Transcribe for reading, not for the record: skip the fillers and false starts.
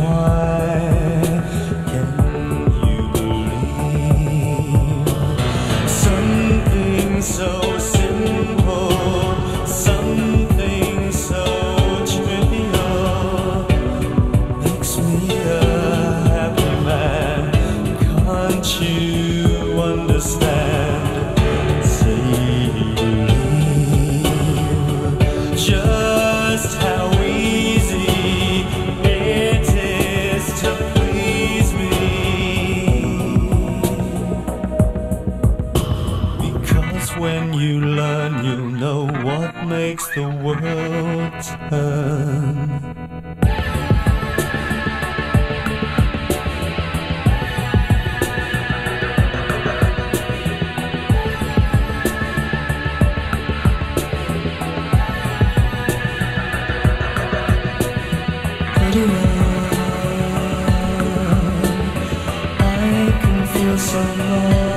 why can you believe something so simple, something so trivial makes me a happy man? Can't you understand? Say you believe just how easy it is to please me, because when you learn, you'll know what makes the world turn. I can feel so low.